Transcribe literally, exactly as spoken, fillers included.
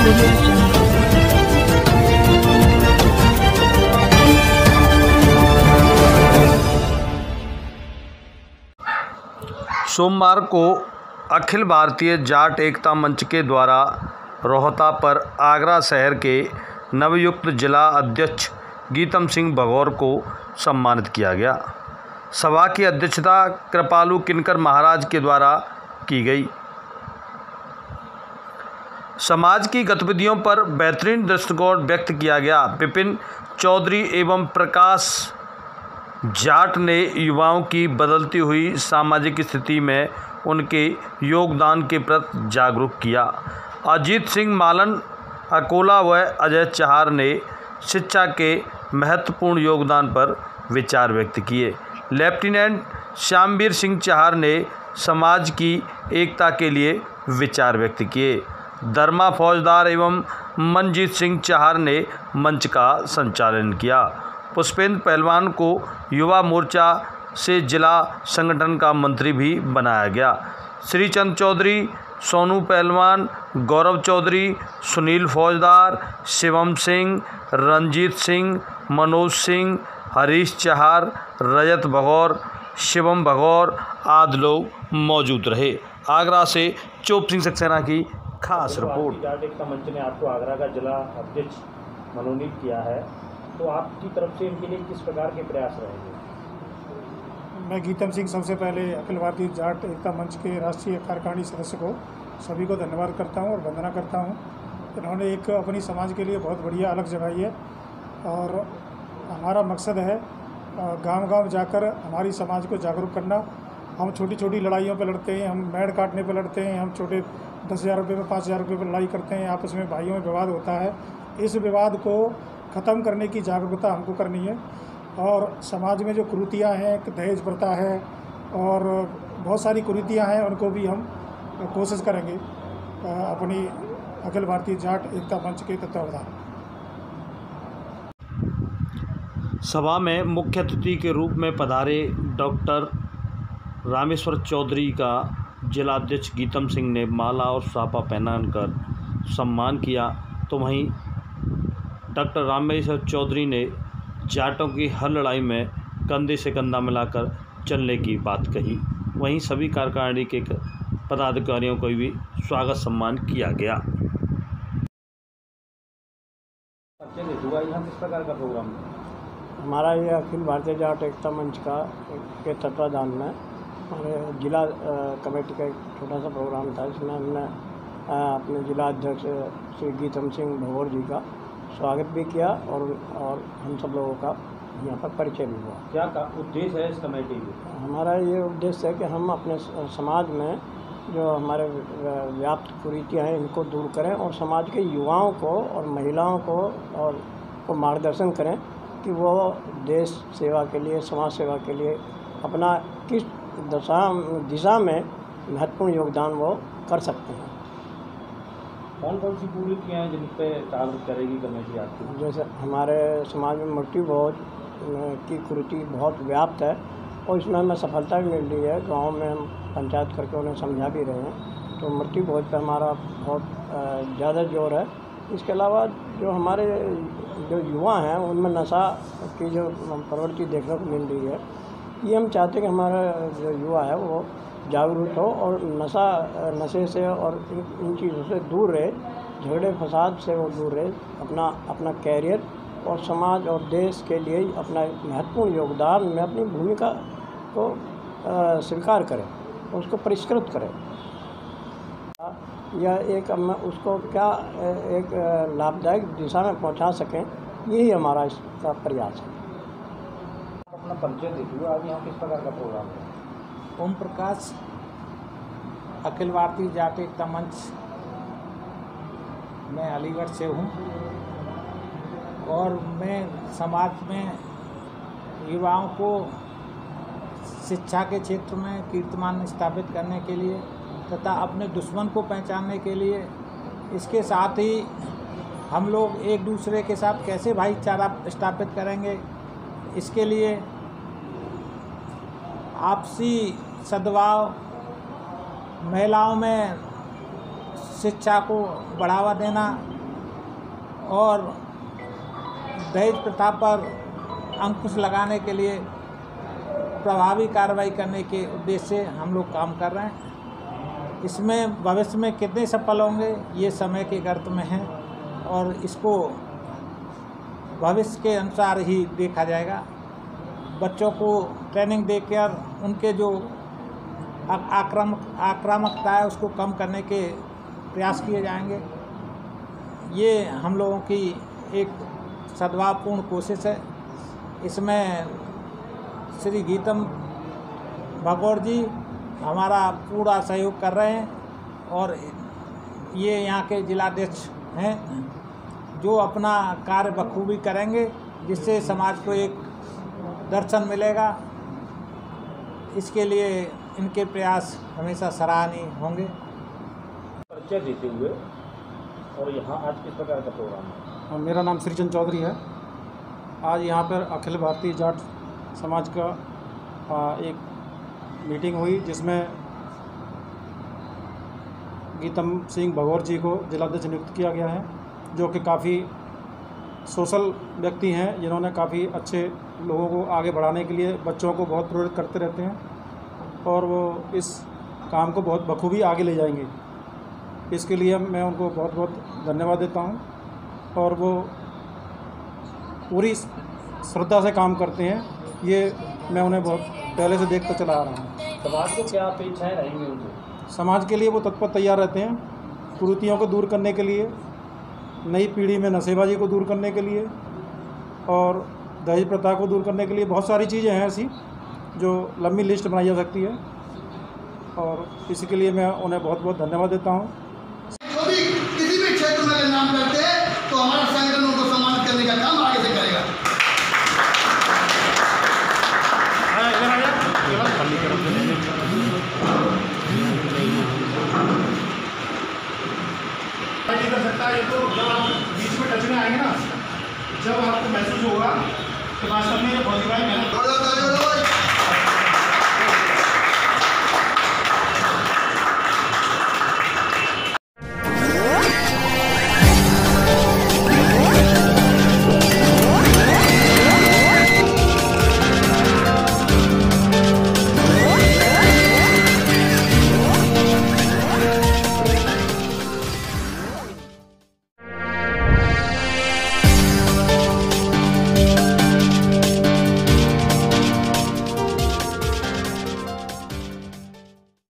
सोमवार को अखिल भारतीय जाट एकता मंच के द्वारा रोहता पर आगरा शहर के नवयुक्त जिला अध्यक्ष गीतम सिंह भगौर को सम्मानित किया गया। सभा की अध्यक्षता कृपालू किनकर महाराज के द्वारा की गई। समाज की गतिविधियों पर बेहतरीन दृष्टिकोण व्यक्त किया गया। विपिन चौधरी एवं प्रकाश जाट ने युवाओं की बदलती हुई सामाजिक स्थिति में उनके योगदान के प्रति जागरूक किया। अजीत सिंह मालन अकोला व अजय चहार ने शिक्षा के महत्वपूर्ण योगदान पर विचार व्यक्त किए। लेफ्टिनेंट श्यामवीर सिंह चहार ने समाज की एकता के लिए विचार व्यक्त किए। धर्मा फौजदार एवं मनजीत सिंह चहार ने मंच का संचालन किया। पुष्पेंद्र पहलवान को युवा मोर्चा से जिला संगठन का मंत्री भी बनाया गया। श्रीचंद चौधरी, सोनू पहलवान, गौरव चौधरी, सुनील फौजदार, शिवम सिंह, रंजीत सिंह, मनोज सिंह, हरीश चहार, रजत भगौर, शिवम भगौर आदि लोग मौजूद रहे। आगरा से चोप सिंह सक्सेना की खास रिपोर्ट। जाट एकता मंच ने आपको आगरा का जिला अध्यक्ष मनोनीत किया है, तो आपकी तरफ से इनके लिए किस प्रकार के प्रयास रहेंगे? मैं गीतम सिंह सबसे पहले अखिल भारतीय जाट एकता मंच के राष्ट्रीय कार्यकारिणी सदस्य को सभी को धन्यवाद करता हूं और वंदना करता हूं। इन्होंने एक अपनी समाज के लिए बहुत बढ़िया अलग जगाई है और हमारा मकसद है गांव-गांव जाकर हमारी समाज को जागरूक करना। हम छोटी छोटी लड़ाइयों पर लड़ते हैं, हम मेड़ काटने पर लड़ते हैं, हम छोटे दस हज़ार रुपये में पाँच हज़ार रुपये पर लड़ाई करते हैं, आपस में भाइयों में विवाद होता है। इस विवाद को ख़त्म करने की जागरूकता हमको करनी है और समाज में जो कुरीतियाँ हैं, दहेज प्रथा है और बहुत सारी कुरीतियाँ हैं, उनको भी हम कोशिश करेंगे अपनी अखिल भारतीय जाट एकता मंच के तत्वावधान। सभा में मुख्य अतिथि के रूप में पधारे डॉक्टर रामेश्वर चौधरी का जिलाध्यक्ष गीतम सिंह ने माला और साफा पहनाकर सम्मान किया, तो वहीं डॉक्टर रामेश्वर चौधरी ने जाटों की हर लड़ाई में कंधे से कंधा मिलाकर चलने की बात कही। वहीं सभी कार्यकारिणी के पदाधिकारियों को भी स्वागत सम्मान किया गया। किस प्रकार का प्रोग्राम हमारा ये अखिल भारतीय जाट एकता मंच का के तत्वाधान में हमारे जिला कमेटी का एक छोटा सा प्रोग्राम था। इसमें हमने अपने जिला अध्यक्ष श्री गीतम सिंह भगौर जी का स्वागत भी किया और और हम सब लोगों का यहाँ पर परिचय भी हुआ। क्या का उद्देश्य है इस कमेटी का? हमारा ये उद्देश्य है कि हम अपने समाज में जो हमारे व्याप्त कुरीतियाँ हैं इनको दूर करें और समाज के युवाओं को और महिलाओं को और को मार्गदर्शन करें कि वो देश सेवा के लिए, समाज सेवा के लिए अपना किस दशा दिशा में महत्वपूर्ण योगदान वो कर सकते हैं। कौन कौन सी कुरीतियाँ हैं जिन पे जागरूक करेगी कमेटी आपकी? जैसे हमारे समाज में मृत्यु बहुत की कुरीति बहुत व्याप्त है और इसमें हमें सफलता भी मिल रही है। गांव में हम पंचायत करके उन्हें समझा भी रहे हैं, तो मृत्यु बहुत पे हमारा बहुत ज़्यादा जोर है। इसके अलावा जो हमारे जो युवा हैं उनमें नशा की जो प्रवृत्ति देखने को मिल रही है, ये हम चाहते हैं कि हमारा जो युवा है वो जागरूक हो और नशा नशे से और इन चीज़ों से दूर रहे, झगड़े फसाद से वो दूर रहे, अपना अपना कैरियर और समाज और देश के लिए अपना महत्वपूर्ण योगदान में अपनी भूमिका को स्वीकार करें, उसको परिष्कृत करें या एक उसको क्या एक लाभदायक दिशा में पहुंचा सकें, यही हमारा इसका प्रयास है। अपना परिचय देखिए, आज यहाँ किस प्रकार का प्रोग्राम है? ओम प्रकाश, अखिल भारतीय जाट एकता मंच, मैं अलीगढ़ से हूँ और मैं समाज में युवाओं को शिक्षा के क्षेत्र में कीर्तिमान स्थापित करने के लिए तथा अपने दुश्मन को पहचानने के लिए, इसके साथ ही हम लोग एक दूसरे के साथ कैसे भाईचारा स्थापित करेंगे, इसके लिए आपसी सद्भाव, महिलाओं में शिक्षा को बढ़ावा देना, और दहेज प्रथा पर अंकुश लगाने के लिए प्रभावी कार्रवाई करने के उद्देश्य से हम लोग काम कर रहे हैं। इसमें भविष्य में कितने सफल होंगे ये समय के गर्त में है और इसको भविष्य के अनुसार ही देखा जाएगा। बच्चों को ट्रेनिंग देकर उनके जो आक्रामक आक्रामकता है उसको कम करने के प्रयास किए जाएंगे। ये हम लोगों की एक सद्भावपूर्ण कोशिश है। इसमें श्री गीतम भगौर जी हमारा पूरा सहयोग कर रहे हैं और ये यहाँ के जिलाध्यक्ष हैं जो अपना कार्य बखूबी करेंगे, जिससे समाज को एक दर्शन मिलेगा। इसके लिए इनके प्रयास हमेशा सराहनीय होंगे। परिचय देते हुए और यहाँ आज किस प्रकार का प्रोग्राम है? मेरा नाम श्रीचंद चौधरी है। आज यहाँ पर अखिल भारतीय जाट समाज का एक मीटिंग हुई जिसमें गीतम सिंह भगौर जी को जिलाध्यक्ष नियुक्त किया गया है, जो कि काफ़ी सोशल व्यक्ति हैं, जिन्होंने काफ़ी अच्छे लोगों को आगे बढ़ाने के लिए बच्चों को बहुत प्रेरित करते रहते हैं और वो इस काम को बहुत बखूबी आगे ले जाएंगे। इसके लिए मैं उनको बहुत बहुत धन्यवाद देता हूं और वो पूरी श्रद्धा से काम करते हैं। ये मैं उन्हें बहुत पहले से देखता चला आ रहा हूँ। समाज को क्या अपेक्षाएँ रहेंगी उनसे? समाज के लिए वो तत्पर तैयार रहते हैं, कुरीतियों को दूर करने के लिए, नई पीढ़ी में नशेबाजी को दूर करने के लिए और दहेज प्रथा को दूर करने के लिए। बहुत सारी चीज़ें हैं ऐसी जो लंबी लिस्ट बनाई जा सकती है और इसके लिए मैं उन्हें बहुत बहुत धन्यवाद देता हूँ। जो भी किसी भी क्षेत्र में नाम करते हैं तो हमारा संगठन उनको सम्मानित करने का काम आगे से करेगा। कर सकता है ये तो जब आप बीच में टच में आएंगे ना, जब आपको महसूस होगा कि वास्तव में ये बहुत ही मेहनत